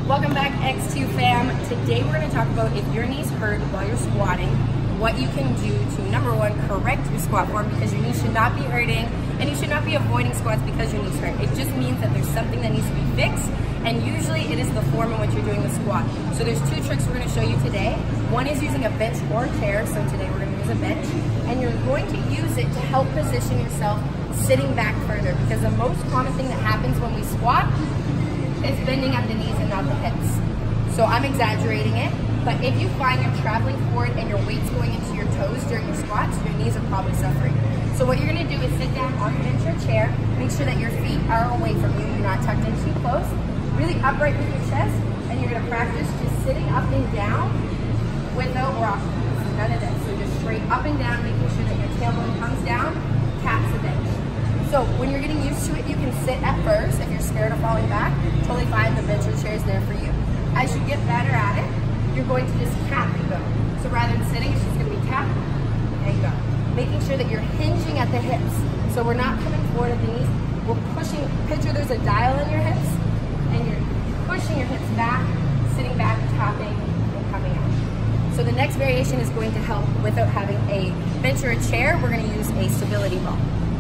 Welcome back, X2 fam. Today we're going to talk about if your knees hurt while you're squatting, what you can do to, number one, correct your squat form, because your knees should not be hurting, and you should not be avoiding squats because your knees hurt. It just means that there's something that needs to be fixed, and usually it is the form in which you're doing the squat. So there's two tricks we're going to show you today. One is using a bench or a chair, so today we're going to use a bench, and you're going to use it to help position yourself sitting back further, because the most common thing that happens when we squat is bending at the knees and not the hips. So I'm exaggerating it, but if you find you're traveling forward and your weight's going into your toes during your squats, your knees are probably suffering. So what you're gonna do is sit down on your bench or chair, make sure that your feet are away from you, you're not tucked in too close, really upright with your chest, and you're gonna practice just sitting up and down without rocking. So none of this, so just straight up and down, making sure that your tailbone comes down, taps the bench. So when you're getting used to it, you can sit at first. If you're scared of falling back, totally fine, the bench or chair is there for you. As you get better at it, you're going to just tap and go. So rather than sitting, it's just gonna be tap and go. Making sure that you're hinging at the hips. So we're not coming forward at the knees, we're pushing, picture there's a dial in your hips, and you're pushing your hips back, sitting back, tapping, and coming out. So the next variation is going to help without having a bench or a chair. We're gonna use a stability ball.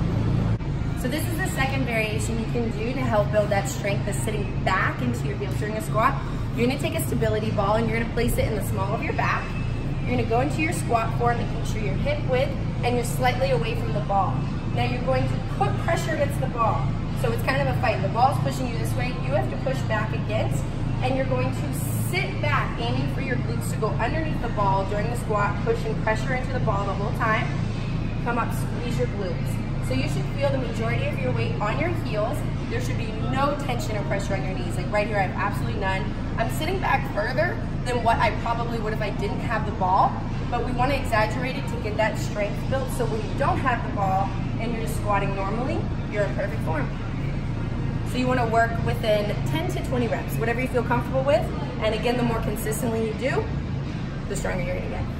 So this is the second variation you can do to help build that strength, is sitting back into your heels during a squat. You're gonna take a stability ball and you're gonna place it in the small of your back. You're gonna go into your squat form, making sure you're hip width and you're slightly away from the ball. Now you're going to put pressure against the ball. So it's kind of a fight. The ball's pushing you this way, you have to push back against, and you're going to sit back, aiming for your glutes to go underneath the ball during the squat, pushing pressure into the ball the whole time. Come up, squeeze your glutes. So you should feel the majority of your weight on your heels. There should be no tension or pressure on your knees. Like right here, I have absolutely none. I'm sitting back further than what I probably would if I didn't have the ball, but we want to exaggerate it to get that strength built, so when you don't have the ball and you're just squatting normally, you're in perfect form. So you want to work within 10 to 20 reps, whatever you feel comfortable with. And again, the more consistently you do, the stronger you're going to get.